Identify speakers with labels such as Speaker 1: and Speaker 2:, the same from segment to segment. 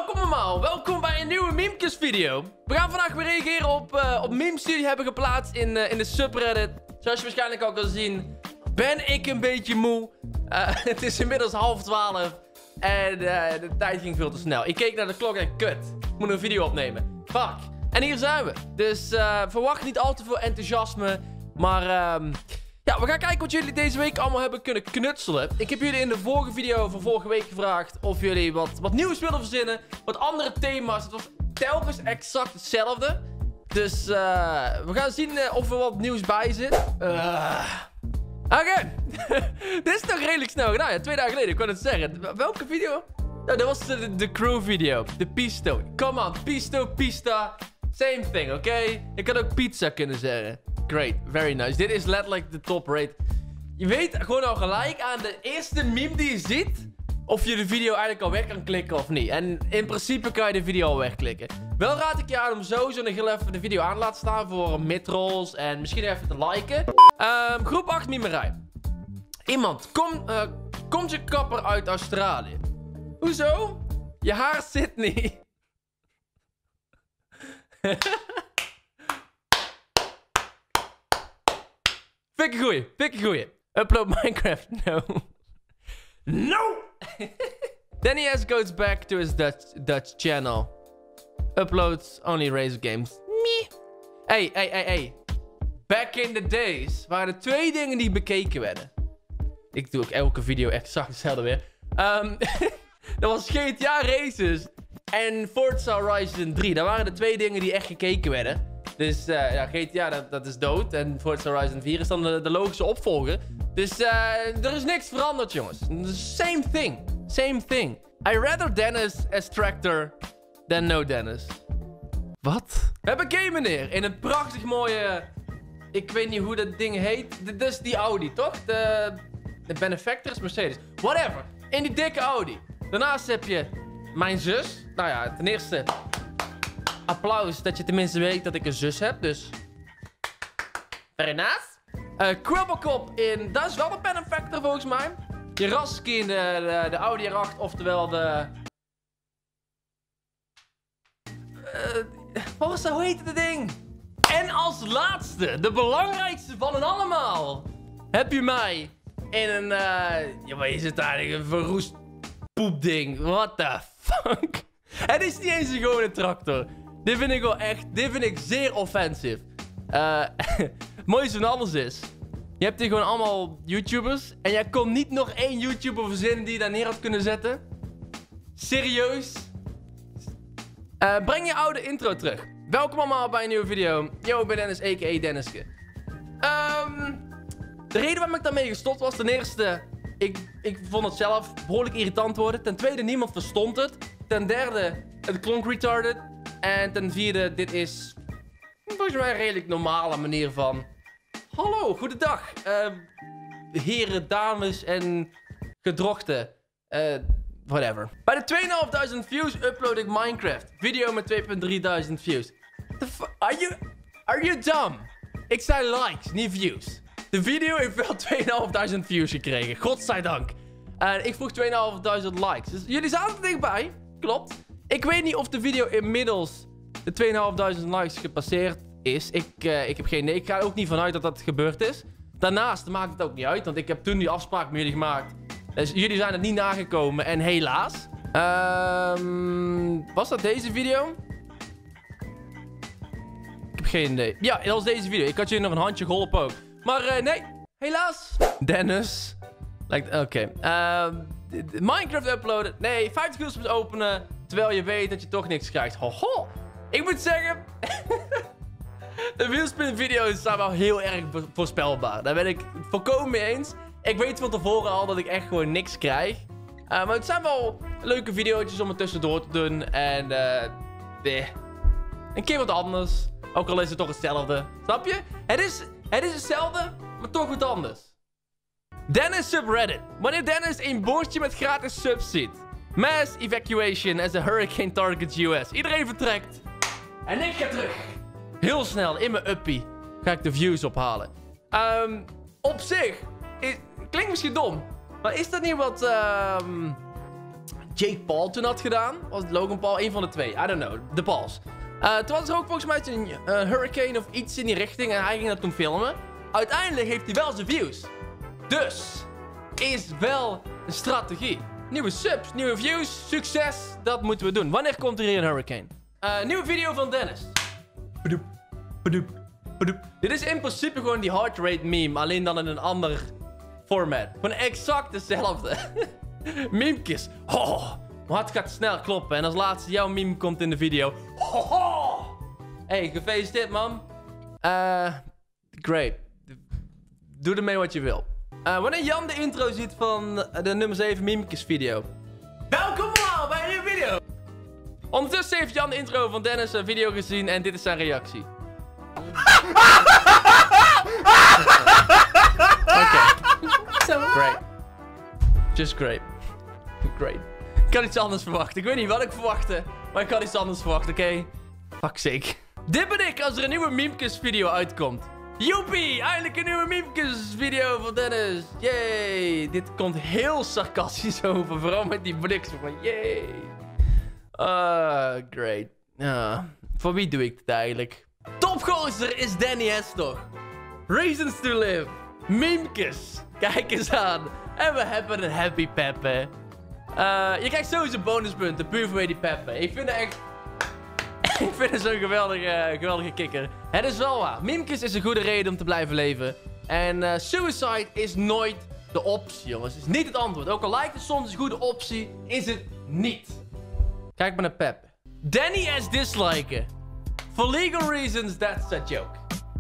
Speaker 1: Welkom allemaal, welkom bij een nieuwe memekes video. We gaan vandaag weer reageren op memes die jullie hebben geplaatst in de subreddit. Zoals je waarschijnlijk al kan zien, ben ik een beetje moe. Het is inmiddels 11:30 en de tijd ging veel te snel. Ik keek naar de klok en kut, ik moet een video opnemen. Fuck. En hier zijn we. Dus verwacht niet al te veel enthousiasme, maar ja, we gaan kijken wat jullie deze week allemaal hebben kunnen knutselen. Ik heb jullie in de vorige video van vorige week gevraagd of jullie wat nieuws willen verzinnen. Wat andere thema's. Het was telkens exact hetzelfde. Dus we gaan zien of er wat nieuws bij zit. Oké. Dit is toch redelijk snel gedaan. Ja, 2 dagen geleden, ik kon het zeggen. Welke video? Nou, dat was de crew video. De Pisto. Come on, Pisto, Pista. Same thing, oké? Ik had ook pizza kunnen zeggen. Great, very nice. Dit is letterlijk de top rate. Je weet gewoon al gelijk aan de eerste meme die je ziet of je de video eigenlijk al weg kan klikken of niet. En in principe kan je de video al wegklikken. Wel raad ik je aan om sowieso nog heel even de video aan te laten staan voor midrolls en misschien even te liken. Groep 8 memerij. Iemand, komt je kapper uit Australië? Hoezo? Je haar zit niet. Pik een goeie. Upload Minecraft. No. No! Danny S goes back to his Dutch channel. Uploads only Razor games. Meh. Hey. Back in the days waren er 2 dingen die bekeken werden. Ik doe ook elke video exact hetzelfde weer. Dat was GTA Races en Forza Horizon 3. Dat waren de 2 dingen die echt gekeken werden. Dus ja, GTA dat is dood. En Forza Horizon 4 is dan de logische opvolger. Dus er is niks veranderd, jongens. Same thing. Same thing. I rather Dennis as Tractor than no Dennis. Wat? We hebben Game meneer in een prachtig mooie... Ik weet niet hoe dat ding heet. Dit is die Audi, toch? De Benefactor is Mercedes. Whatever. In die dikke Audi. Daarnaast heb je mijn zus. Nou ja, ten eerste... applaus dat je tenminste weet dat ik een zus heb, dus... Very nice. Crubblecop in... Dat is wel de Benefactor volgens mij. Jaraski in de Audi R8, oftewel de... wat was dat? Hoe heette dat ding? En als laatste, de belangrijkste van hen allemaal... heb je mij in een... ja, wat is het eigenlijk? Een verroest poepding. What the fuck? Het is niet eens een gewone tractor. Dit vind ik wel echt... Dit vind ik zeer offensief. Het mooiste van alles is... Je hebt hier gewoon allemaal YouTubers. En jij kon niet nog 1 YouTuber verzinnen die je daar neer had kunnen zetten. Serieus? Breng je oude intro terug. Welkom allemaal bij een nieuwe video. Yo, ik ben Dennis, a.k.a. Denniske. De reden waarom ik daarmee gestopt was... Ten eerste... Ik vond het zelf behoorlijk irritant worden. Ten tweede, niemand verstond het. Ten derde, het klonk retarded. En ten vierde, dit is volgens mij een redelijk normale manier van... Hallo, goedendag. Heren, dames en gedrochten. Whatever. Bij de 2500 views upload ik Minecraft. Video met 2.3000 views. Are you dumb? Ik zei likes, niet views. De video heeft wel 2500 views gekregen. Godzijdank. En ik vroeg 2500 likes. Dus jullie zaten er dichtbij. Klopt. Ik weet niet of de video inmiddels de 2500 likes gepasseerd is. Ik heb geen idee. Ik ga er ook niet vanuit dat dat gebeurd is. Daarnaast maakt het ook niet uit. Want ik heb toen die afspraak met jullie gemaakt. Dus jullie zijn het niet nagekomen. En helaas. Was dat deze video? Ik heb geen idee. Ja, dat was deze video. Ik had jullie nog een handje geholpen ook. Maar nee. Helaas. Dennis. Oké. Minecraft uploaden. Nee, 50 cubes openen. Terwijl je weet dat je toch niks krijgt. Hoho. Ik moet zeggen... de wheelspin video's zijn wel heel erg voorspelbaar. Daar ben ik het volkomen mee eens. Ik weet van tevoren al dat ik echt gewoon niks krijg. Maar het zijn wel leuke video's om er tussendoor te doen. En een keer wat anders. Ook al is het toch hetzelfde. Snap je? Het is hetzelfde, maar toch wat anders. Dennis subreddit. Wanneer Dennis een bordje met gratis subs ziet. Mass evacuation as a hurricane targets US. Iedereen vertrekt. En ik ga terug. Heel snel in mijn uppie ga ik de views ophalen. Op zich klinkt misschien dom. Maar is dat niet wat Jake Paul toen had gedaan. Was het Logan Paul? Een van de twee. I don't know. De Pauls. Toen was er ook volgens mij een hurricane of iets in die richting. En hij ging dat toen filmen. Uiteindelijk heeft hij wel zijn views. Dus is wel een strategie. Nieuwe subs, nieuwe views, succes. Dat moeten we doen. Wanneer komt er hier een hurricane? Nieuwe video van Dennis. Padoep, padoep, padoep. Dit is in principe gewoon die heart rate meme. Alleen dan in een ander format. Gewoon exact hetzelfde. Memekes. Oh, mijn hart gaat snel kloppen. En als laatste jouw meme komt in de video. Hey, gefeliciteerd man. Great. Doe ermee wat je wil. Wanneer Jan de intro ziet van de nummer 7 Memekes video. Welkom allemaal bij een nieuwe video. Ondertussen heeft Jan de intro van Dennis een video gezien en dit is zijn reactie. Oké. Great. Just great. Great. Ik had iets anders verwachten. Ik weet niet wat ik verwachtte, maar ik had iets anders verwacht, oké? Fuck sake. Dit ben ik als er een nieuwe Memekes video uitkomt. Joepie, eindelijk een nieuwe Memekes video van Dennis. Yay. Dit komt heel sarcastisch over, vooral met die bliksem van yay. Great. Voor wie doe ik dit eigenlijk? Topgozer is Danny S toch? Reasons to live. Memekes. Kijk eens aan. En we hebben een happy Peppe. Je krijgt sowieso bonuspunten, puur voor die Peppe. Ik vind het echt... Ik vind het zo'n geweldige kikker. Het is wel waar. Memekes is een goede reden om te blijven leven. En suicide is nooit de optie, jongens. Het is niet het antwoord. Ook al lijkt het soms een goede optie, is het niet. Kijk maar naar Peppe. Danny S disliken. For legal reasons, that's a joke.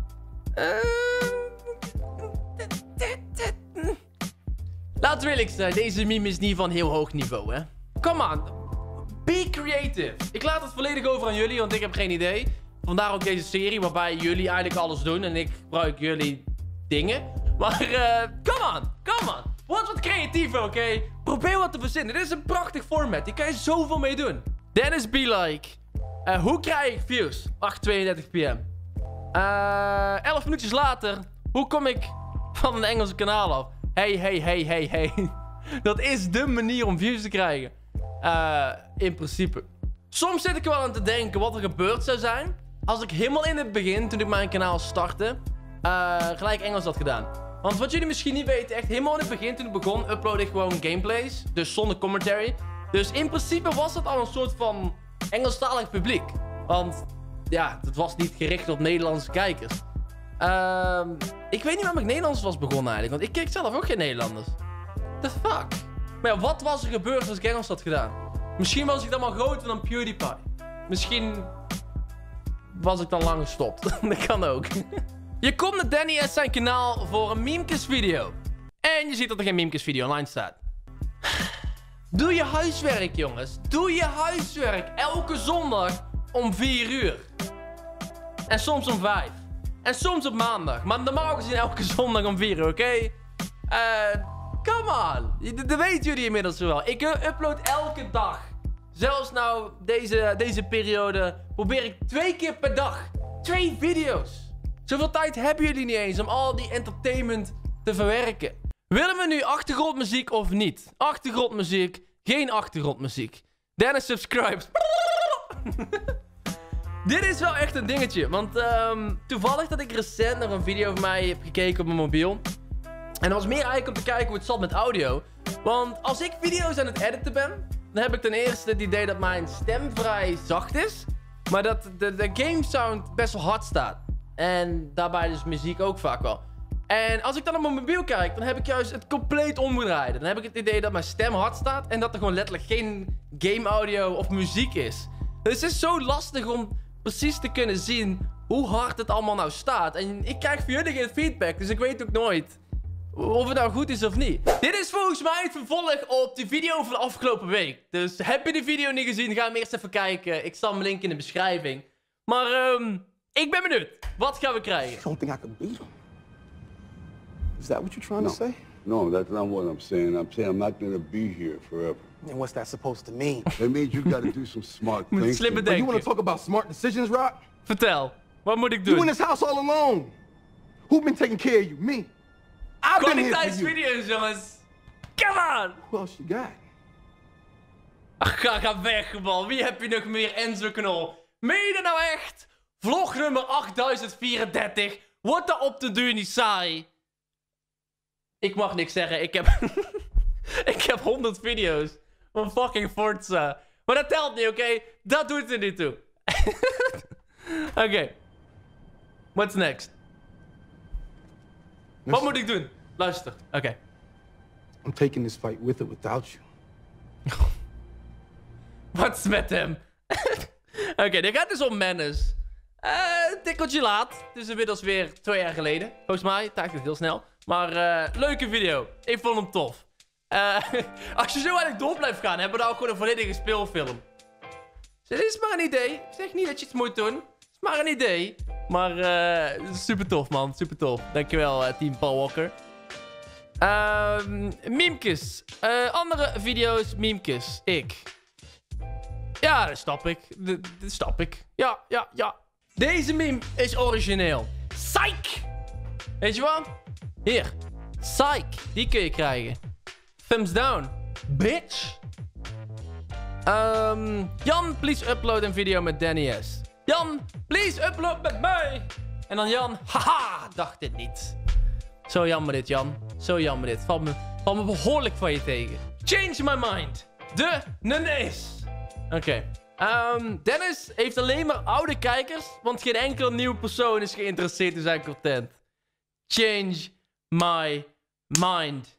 Speaker 1: Laten we eerlijk zijn, deze meme is niet van heel hoog niveau, hè. Come on. Be creative. Ik laat het volledig over aan jullie, want ik heb geen idee. Vandaar ook deze serie, waarbij jullie eigenlijk alles doen en ik gebruik jullie dingen. Maar, come on. Word wat creatiever, oké? Probeer wat te verzinnen. Dit is een prachtig format. Hier kan je zoveel mee doen. Dennis be like. Hoe krijg ik views? 8:32 PM. 11 minuutjes later. Hoe kom ik van een Engelse kanaal af? Hey. Dat is de manier om views te krijgen. In principe. Soms zit ik wel aan te denken wat er gebeurd zou zijn als ik helemaal in het begin, toen ik mijn kanaal startte, gelijk Engels had gedaan. Want wat jullie misschien niet weten, echt helemaal in het begin, toen ik begon, upload ik gewoon gameplays. Dus zonder commentary. Dus in principe was dat al een soort van Engelstalig publiek. Want ja, het was niet gericht op Nederlandse kijkers. Ik weet niet waarom ik Nederlands was begonnen eigenlijk. Want ik keek zelf ook geen Nederlanders. The fuck? Maar ja, wat was er gebeurd als ik Engels had gedaan? Misschien was ik dan wel groter dan PewDiePie. Misschien was ik dan lang gestopt. Dat kan ook. Je komt naar Danny S zijn kanaal voor een Memekes video. En je ziet dat er geen Memekes video online staat. Doe je huiswerk, jongens. Doe je huiswerk. Elke zondag om 4 uur. En soms om 5. En soms op maandag. Maar normaal gezien elke zondag om 4 uur, oké? Come on. Dat weten jullie inmiddels wel. Ik upload elke dag. Zelfs nou deze periode probeer ik 2 keer per dag. 2 video's. Zoveel tijd hebben jullie niet eens om al die entertainment te verwerken. Willen we nu achtergrondmuziek of niet? Achtergrondmuziek. Geen achtergrondmuziek. Dennis subscribes. Dit is wel echt een dingetje. Want toevallig dat ik recent nog een video van mij heb gekeken op mijn mobiel. En dat was meer eigenlijk om te kijken hoe het zat met audio. Want als ik video's aan het editen ben, dan heb ik ten eerste het idee dat mijn stem vrij zacht is. Maar dat de game sound best wel hard staat. En daarbij dus muziek ook vaak wel. En als ik dan op mijn mobiel kijk, dan heb ik juist het compleet omgedraaid. Dan heb ik het idee dat mijn stem hard staat en dat er gewoon letterlijk geen game audio of muziek is. Dus het is zo lastig om precies te kunnen zien hoe hard het allemaal nou staat. En ik krijg van jullie geen feedback, dus ik weet ook nooit of het nou goed is of niet. Dit is volgens mij het vervolg op de video van de afgelopen week. Dus heb je de video niet gezien, ga hem eerst even kijken. Ik zal hem link in de beschrijving. Maar ik ben benieuwd. Wat gaan we krijgen?
Speaker 2: I don't think I can beat him. Is that what you're trying to say?
Speaker 3: No, that's not what I'm saying. I'm saying I'm not going to be here forever.
Speaker 2: And what's that supposed to mean?
Speaker 3: It means you got to do some smart thinking.
Speaker 1: Slimme
Speaker 2: But you want
Speaker 1: denken.
Speaker 2: to talk about smart decisions, Rock?
Speaker 1: Vertel. Wat moet ik
Speaker 2: You in
Speaker 1: doen?
Speaker 2: this house all alone. Who's been taking care of you? Me. I've been here for you.
Speaker 1: Kwaliteitsvideo's, jongens. Come on.
Speaker 2: Who else you got?
Speaker 1: Ach, ga weg, man. Wie heb je nog meer? Enzo Knol. Meen je dat nou echt? Vlog nummer 8034. Wordt dat op de duur niet saai? Ik mag niks zeggen. Ik heb... ik heb 100 video's van fucking Forza. Maar dat telt niet, oké? Dat doet er niet toe. Oké. What's next? Wat moet ik doen? Luister. Oké.
Speaker 2: I'm taking this fight with or without you.
Speaker 1: Wat is met hem? Oké, dit gaat dus om Menace. Een tikkeltje laat. Het is inmiddels weer 2 jaar geleden. Volgens mij. Tijd het heel snel. Maar leuke video. Ik vond hem tof. Als je zo eigenlijk door blijft gaan, hebben we nou ook gewoon een volledige speelfilm. Dit is maar een idee. Ik zeg niet dat je het moet doen. Het is maar een idee. Maar super tof, man. Super tof. Dankjewel, team Paul Walker. Memekes. Andere video's, memekes. Ja, dat snap ik. Dat snap ik. Ja. Deze meme is origineel. Psych! Weet je wat? Hier. Psych. Die kun je krijgen. Thumbs down. Bitch. Jan, please upload een video met Danny S. Jan, please upload met mij. En dan Jan. Haha, dacht dit niet. Zo jammer dit, Jan. Zo jammer dit. Valt me behoorlijk van je tegen. Change my mind. De Nenees. Oké. Dennis heeft alleen maar oude kijkers, want geen enkele nieuwe persoon is geïnteresseerd in zijn content. Change my mind.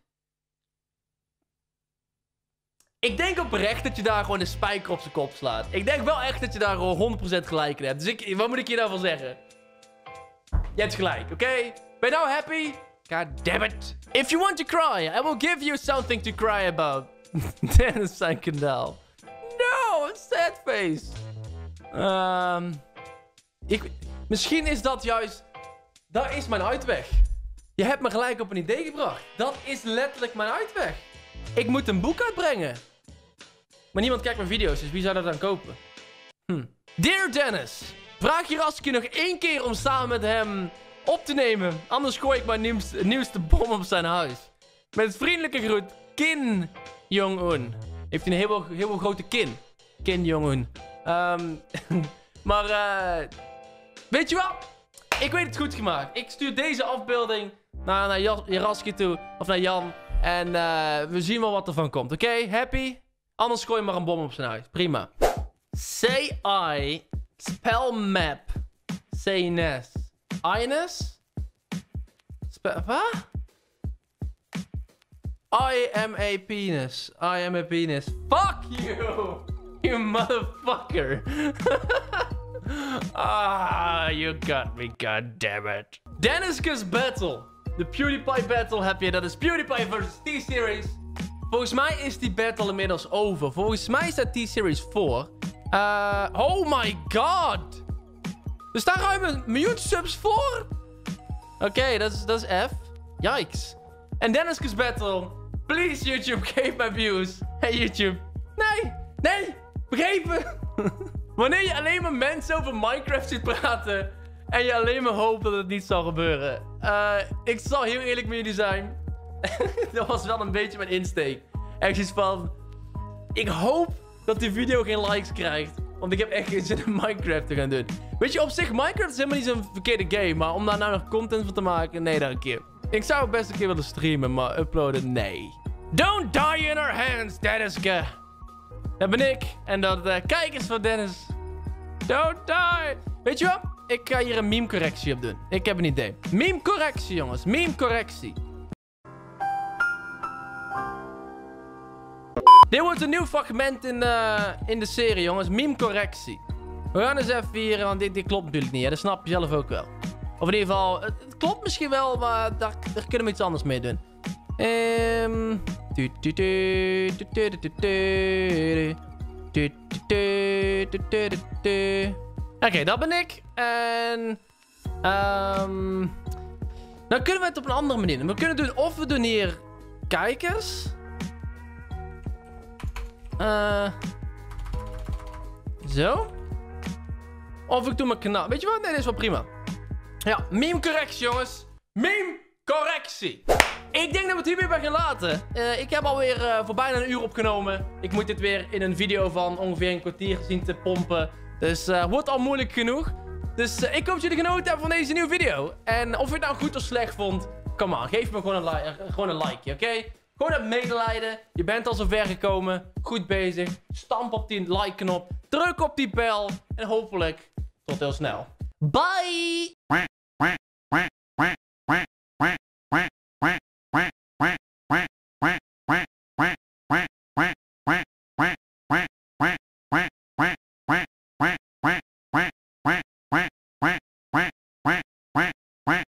Speaker 1: Ik denk oprecht dat je daar gewoon de spijker op zijn kop slaat. Ik denk wel echt dat je daar gewoon 100% gelijk in hebt. Dus wat moet ik je daarvan zeggen? Je hebt gelijk, oké? Ben je nou happy? God damn it. If you want to cry, I will give you something to cry about. Dennis zijn kanaal. No, sad face. Misschien is dat juist... Dat is mijn uitweg. Je hebt me gelijk op een idee gebracht. Dat is letterlijk mijn uitweg. Ik moet een boek uitbrengen. Maar niemand kijkt mijn video's, dus wie zou dat dan kopen? Dear Dennis. Vraag je Raske nog 1 keer om samen met hem op te nemen. Anders gooi ik mijn nieuwste bom op zijn huis. Met vriendelijke groet, Kim Jong-un. Heeft hij een heel grote kin. Kim Jong-un. Maar, weet je wat? Ik weet het goed gemaakt. Ik stuur deze afbeelding naar Raske toe. Of naar Jan. En we zien wel wat er van komt. Oké? Happy? Anders gooi je maar een bom op zijn huis. Prima. Say I. Spell map. Say Ines. Ines? Wat? I am a penis. I am a penis. Fuck you! You motherfucker. You got me, god damn it. Dennis's Battle. De PewDiePie Battle heb je. Dat is PewDiePie versus T-Series. Volgens mij is die battle inmiddels over. Volgens mij staat T-Series voor. Oh my god. Er staan ruim 1 miljoen subs voor. Oké, dat is F. Yikes. En Dennis's Battle. Please, YouTube, geef mij views. Hey, YouTube. Nee. Begrepen. Wanneer je alleen maar mensen over Minecraft ziet praten. En je alleen maar hoopt dat het niet zal gebeuren. Ik zal heel eerlijk met jullie zijn. Dat was wel een beetje mijn insteek. Echt iets van... Ik hoop dat die video geen likes krijgt. Want ik heb echt geen zin in Minecraft te gaan doen. Weet je, op zich, Minecraft is helemaal niet zo'n verkeerde game. Maar om daar nou nog content van te maken, nee, daar een keer. Ik zou het best een keer willen streamen, maar uploaden, nee. Don't die in our hands, Denniske. Dat ben ik. En dat kijkers van Dennis. Don't die. Weet je wat? Ik ga hier een meme correctie op doen. Ik heb een idee. Meme correctie, jongens. Meme correctie. Dit wordt een nieuw fragment in de serie, jongens. Meme correctie. We gaan eens even hier, want dit klopt natuurlijk niet. Hè? Dat snap je zelf ook wel. Of in ieder geval, het klopt misschien wel, maar daar kunnen we iets anders mee doen. Oké, dat ben ik. En... dan kunnen we het op een andere manier doen. We kunnen doen, of we doen hier kijkers. Zo. Of ik doe mijn kanaal. Weet je wat? Nee, dit is wel prima. Ja, meme correctie, jongens. Meme correctie. ik denk dat we het hierbij bij gaan laten. Ik heb alweer voor bijna een uur opgenomen. Ik moet dit weer in een video van ongeveer een kwartier zien te pompen. Dus wordt al moeilijk genoeg. Dus ik hoop dat jullie genoten hebben van deze nieuwe video. En of je het nou goed of slecht vond, come on, geef me gewoon een likeje, oké? Gewoon het medelijden. Je bent al zo ver gekomen. Goed bezig. Stamp op die like-knop. Druk op die bel. En hopelijk tot heel snel. Bye!